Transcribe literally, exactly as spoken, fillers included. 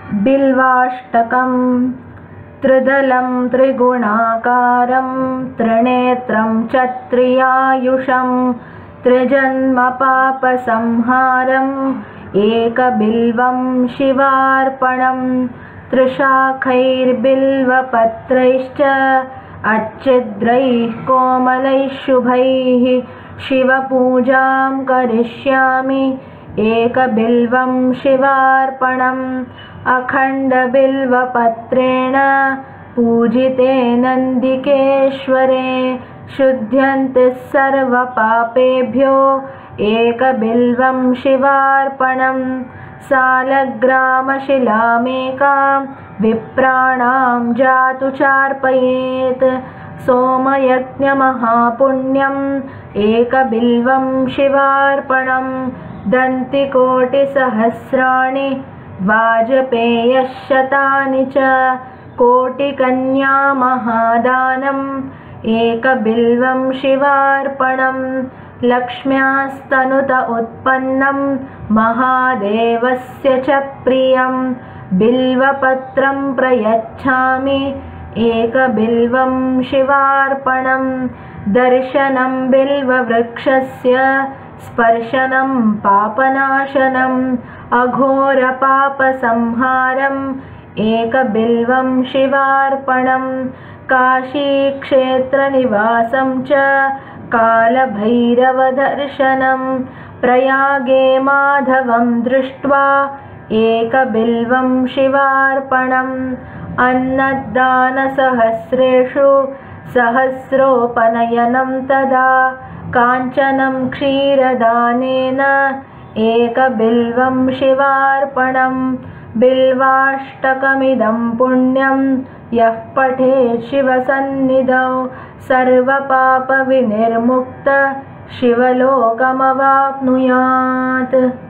बिल्वाष्टकं त्रिदलं त्रिगुणाकारं त्रिनेत्रं च त्रियायुषं त्रिजन्मपापसंहारम् एकबिल्वं शिवार्पणं त्रिशाखैर्बिल्वपत्रैश्च अच्छिद्रैः कोमलैः शुभैः शिवपूजां करिष्यामि एकबिल्वं शिवार्पणम् अखण्डबिल्वपत्रेण पूजिते नन्दिकेश्वरे शुध्यन्ति सर्वपापेभ्यो एकबिल्वं शिवार्पणम् सालग्रामशिलामेकां विप्राणां जातु चार्पयेत् सोमयज्ञमहापुण्यम् एकबिल्वं शिवार्पणम् दन्तिकोटिसहस्राणि वाजपेयशतानि च कोटिकन्यामहादानम् एकबिल्वं शिवार्पणम् लक्ष्म्यास्तनुत उत्पन्नं महादेवस्य च प्रियं बिल्वपत्रं प्रयच्छामि एकबिल्वं शिवार्पणं दर्शनं बिल्ववृक्षस्य स्पर्शनं पापनाशनम् अघोरपापसंहारम् एकबिल्वं शिवार्पणं काशीक्षेत्रनिवासं च कालभैरवदर्शनं प्रयागे माधवं दृष्ट्वा एकबिल्वं शिवार्पणम् अन्नदानसहस्रेषु सहस्रोपनयनं तदा काञ्चनं क्षीरदानेन एकबिल्वं शिवार्पणम् बिल्वाष्टकमिदं पुण्यं यः पठेत् शिवसन्निधौ सर्वपापविनिर्मुक्तः शिवलोकमवाप्नुयात्।